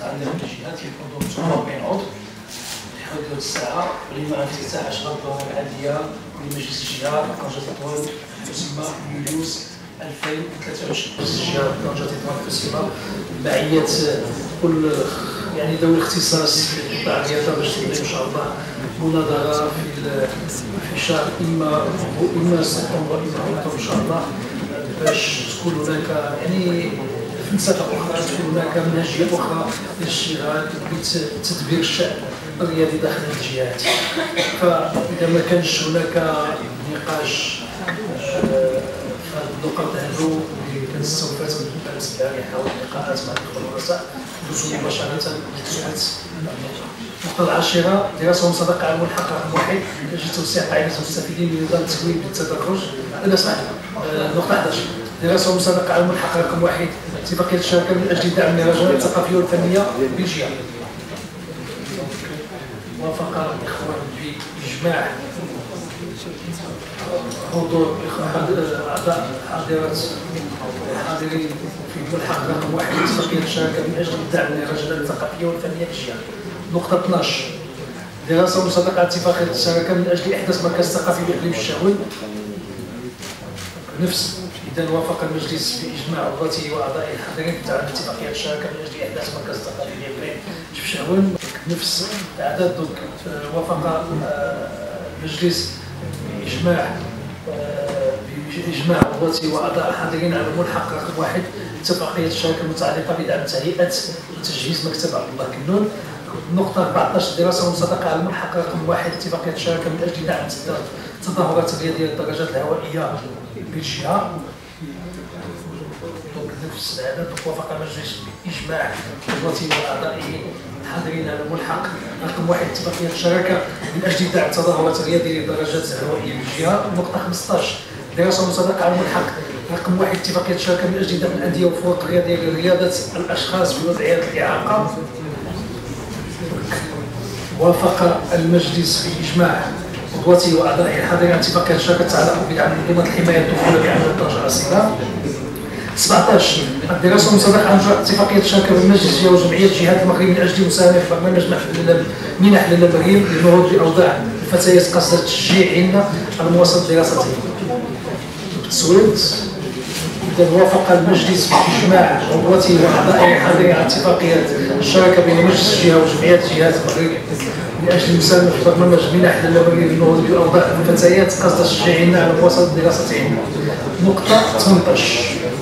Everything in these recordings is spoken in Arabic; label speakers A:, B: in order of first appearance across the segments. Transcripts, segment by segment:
A: متعلق بالجهات يكون 47 عضو لحدود الساعه، ولما في الساعه 10 الدوره العاديه لمجلس الجهه طنجة تطوان تسمى يوليوس 2023. مجلس الجهه طنجة تطوان تسمى معيه كل يعني ذوي الاختصاص في قطاع الرياضه باش تنظم ان شاء الله مناظره في شهر اما سبتمبر اما اكتوبر ان شاء الله، باش تكون هناك يعني فلسفه اخرى، تكون هناك منهجيه اخرى للاشتغال بتدبير الشأن الرياضي داخل الجهات. فاذا ما كانش هناك نقاش في النقاط هذو اللي كنستوفات من الامس البارحه واللقاءات مع الاخوه الرؤساء ندوزو مباشره للسؤال. النقطة العاشرة دراسة ومصادقة على الملحق رقم 1 لأجل توسيع قاعدة المستفيدين من نظام التسويق بالتدرج. لا اسمح النقطة 11 دراسة ومصادقة على الملحق رقم 1 اتفاقية الشراكة من أجل دعم المهرجانات الثقافية والفنية بالجهة. وافق الإخوان بإجماع حضور أعضاء الحاضرين في ملحق رقم 1 اتفاقية الشراكة من أجل دعم المهرجانات الثقافية والفنية بالجهة. نقطة 12 دراسة ومصادقة على اتفاقية الشراكة من أجل إحداث مركز ثقافي بإقليم الشاول. نفس إذا وافق المجلس بإجماع عضواته وأعضائه الحاضرين على اتفاقية الشراكة من أجل إحداث مركز ثقافي بإقليم الشاول. نفس الأعداد وافق المجلس بإجماع عضواته وأعضاء الحاضرين على ملحق رقم 1 اتفاقية الشراكة المتعلقة بدعم تهيئة وتجهيز مكتب عبد الله كنون. نقطة 14 دراسة ومصادقة على الملحق رقم 1 اتفاقية الشراكة من أجل دعم التظاهرات الرياضية للدراجات الهوائية بالجهة. نفس العدد وافق المجلس بإجماع عضواته وأعضائه الحاضرين على الملحق رقم 1 اتفاقية الشراكة من أجل دعم التظاهرات الرياضية للدراجات الهوائية بالجهة. نقطة 15 دراسة ومصادقة على الملحق رقم 1 اتفاقية الشراكة من أجل دعم الأندية والفرق الرياضية لرياضة الأشخاص بوضعية الإعاقة. وافق المجلس بإجماع عضواته وأعضائه الحاضرين على اتفاقية الشراكة تتعلق بدعم منظومة الحماية الطفولة بعمل طنجة الأصيلة. 17 الدراسة والمصادقة على اتفاقية الشراكة بين مجلس وجمعية جهات المغرب من أجل المساهمة في برنامج منح للمغرب للنهوض بأوضاع الفتيات قصد تشجيعهن على مواصلة دراستهن. التصويت إذا وافق المجلس بإجماع عضواته وأعضائه الحاضرين على اتفاقية الشراكة بين مجلس الجهة وجمعية جهات المغرب من أجل المساهمة في برنامج منح للمغرب للنهوض بأوضاع الفتيات قصد تشجيعهن على مواصلة دراستهن. نقطة 18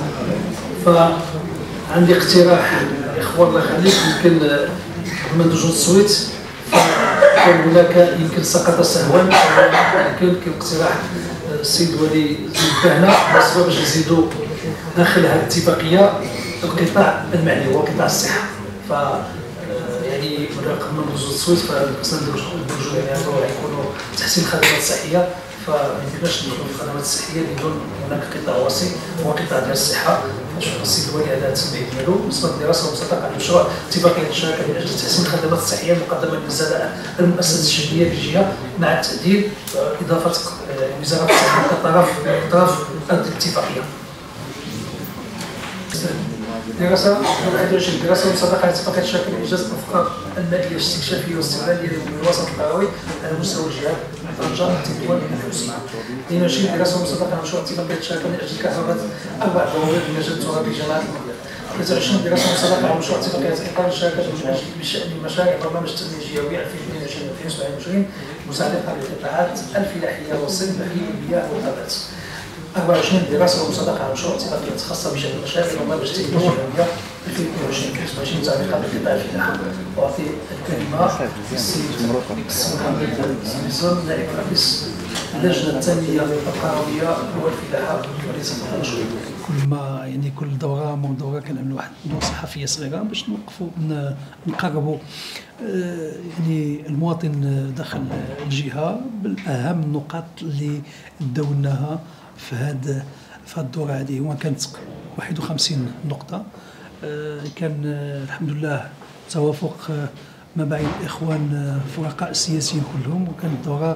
A: فعندي اقتراح الاخوان الله يخليك يمكن قبل ما ندوزو للتصويت فكان هناك يمكن سقط سهوا يمكن اقتراح السيد ولي الدهنه باش نزيدوا داخل هذه الاتفاقيه القطاع المعني هو قطاع الصحه. ف يعني قبل ما ندوزو للتصويت فخصنا ندوزو يعني يكونوا تحسين الخدمات الصحيه، فما يمكنناش ندخلوا في الخدمات الصحيه بدون هناك قطاع وسيط هو قطاع ديال الصحه. شوف السيد الولي على التنبيه ديالو بالنسبه للدراسه ومصادقه على مشروع اتفاقيه الشراكه من اجل تحسين الخدمات الصحيه المقدمه للزملاء المؤسسات الشهريه بالجهه مع التعديل اضافه وزاره الصحه كطرف الاتفاقيه. دراسه 21 دراسه ومصادقه على اتفاقيه الشراكه لانجاز الافكار الماليه الاستكشافيه والاستغلاليه للوسط القروي على مستوى الجهات طنجة تطوان الحوسيه. 22 دراسه ومصادقه على مشروع اتفاقيه الشراكه من اجل كهرباء 4 بوابات المجال الترابي جماعه المغرب. 23 دراسه ومصادقه على مشروع اتفاقيه اطار الشراكه من اجل بشان مشاريع برنامج التنميه الجويه 2022-2027 مساعده للقطاعات الفلاحيه والصيد البحري والمياه والغابات. 24 دراسه ومصادقه على مشروع اتفاقيه خاصه بشان مشاريع برنامج التنميه الجويه 2022-2027 تعليقات لقطاع الفلاحه. واعطي الكلمه للسيد سميسون نائب رئيس اللجنه التنميه القرويه والفلاحه وليس المشروع. كل دوره كنعملوا واحد ندوه صحفيه صغيره باش نوقفوا نقربوا يعني المواطن داخل الجهه بالاهم النقاط اللي داولناها في هذه الدوره هذه. هو كانت 51 نقطه، كان الحمد لله توافق ما بين الاخوان الفرقاء السياسيين كلهم، وكانت دوره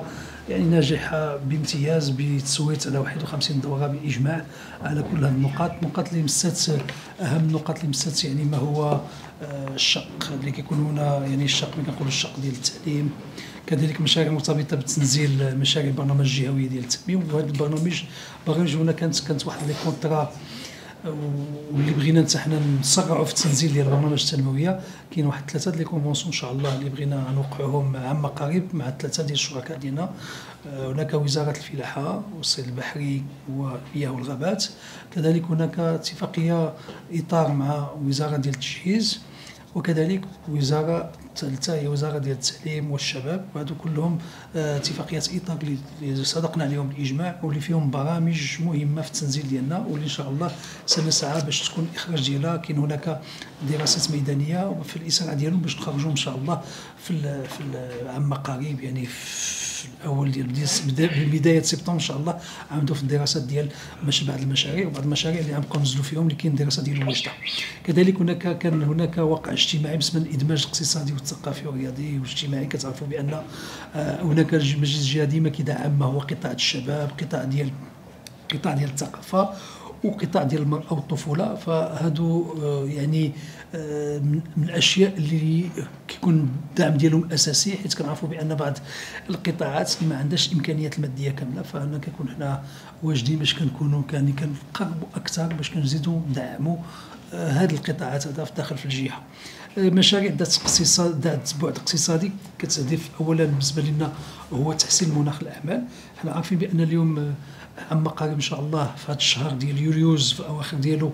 B: يعني ناجحه بامتياز بتصويت على 51 دوره بالاجماع على كل هذه النقاط اللي مست اهم النقاط اللي مست يعني ما هو الشق اللي كيكون هنا، يعني الشق ملي كنقولوا الشق ديال التعليم، كذلك مشاريع مرتبطه بتنزيل مشاريع البرنامج الجهوي ديال التنميه. وهذا البرنامج هنا كانت واحد لي كونطرا واللي بغينا حتى حنا نسرعوا في التنزيل ديال البرنامج التنمويه. كاين واحد 3 ديال لي كونفونسيون ان شاء الله اللي بغينا نوقعوهم عما قريب مع 3 ديال الشركاء ديالنا. هناك وزاره الفلاحه والصيد البحري والمياه والغابات، كذلك هناك اتفاقيه اطار مع وزاره ديال التجهيز، وكذلك وزاره الثالثه هي وزاره ديال التعليم والشباب. وهذو كلهم اتفاقيات اطار اللي صدقنا عليهم بالاجماع واللي فيهم برامج مهمه في التنزيل ديالنا، واللي ان شاء الله سنسعى باش تكون الاخراج ديالها. كاين هناك دراسات ميدانيه وفي الاسراع ديالهم باش نخرجوا ان شاء الله في عما قريب، يعني في الاول ديال بدايه سبتمبر ان شاء الله عمدوا في الدراسات ديال بعض المشاريع وبعض المشاريع اللي غنبقاو ننزلوا فيهم اللي كاين دراسه ديال الوجده. كذلك كان هناك واقع اجتماعي باسم الادماج الاقتصادي والثقافي والرياضي والاجتماعي. كتعرفوا بان هناك مجلس الجهه ديما كيدعم ما هو قطاع الشباب، قطاع ديال الثقافه، وقطاع ديال المراه والطفوله. فهادو يعني من الاشياء اللي كيكون الدعم ديالهم الاساسي، حيت كنعرفوا بان بعض القطاعات اللي ما عندهاش الامكانيات الماديه كامله، فهنا كنكون حنا واجدين باش كنكونوا كنقربوا اكثر باش كنزيدوا ندعموا هذه القطاعات هذا في داخل في الجهه. مشاريع ذات بعد اقتصادي كتستهدف اولا بالنسبه لنا هو تحسين مناخ الاعمال. حنا عارفين بان اليوم عما قريب ان شاء الله في هذا الشهر ديال يوليوز في اواخر ديالو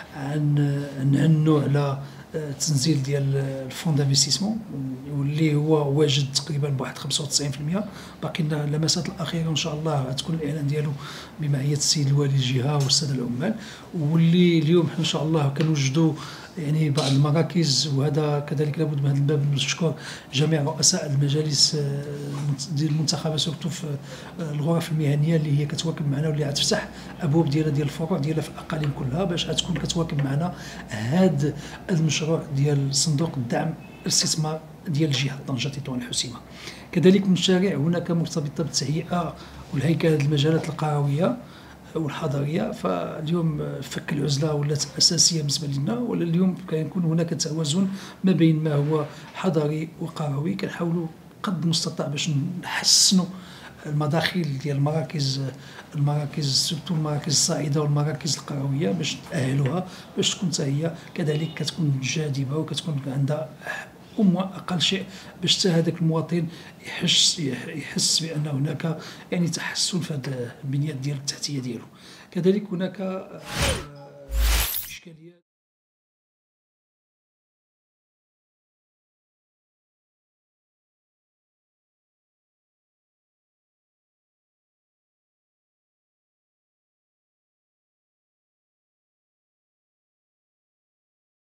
B: نعنوا على تنزيل ديال الفون دانفستيسمون واللي هو واجد تقريبا بواحد 95%. باقي لنا اللمسات الاخيره ان شاء الله غتكون الاعلان ديالو بمعيه السيد الوالي الجهه والساده العمال، واللي اليوم ان شاء الله كنوجدوا يعني بعض المراكز. وهذا كذلك لابد من هذا الباب نشكر جميع رؤساء المجالس ديال المنتخبه سورتو في الغرف المهنيه اللي هي كتواكب معنا واللي غتفتح ابواب ديال الفروع ديالها في الاقاليم كلها باش غتكون كتواكب معنا هذا المشروع ديال صندوق الدعم الاستثمار ديال الجهه طنجه تطوان الحسيمه. كذلك مشاريع هناك مرتبطه بالتهيئه والهيكله المجالات القرويه والحضريه. فاليوم فك العزله ولات اساسيه بالنسبه لنا، ولا اليوم كيكون هناك توازن ما بين ما هو حضري وقروي. كنحاولوا قد المستطاع باش نحسنوا المداخل ديال المراكز سورتو المراكز الصاعده والمراكز القرويه باش نأهلوها باش تكون حتى هي كذلك كتكون جاذبه وكتكون عندها اقل شيء باش حتى هذاك المواطن يحس بان هناك يعني تحسن في هذه البنيه ديال التحتيه ديالو. كذلك هناك اشكاليات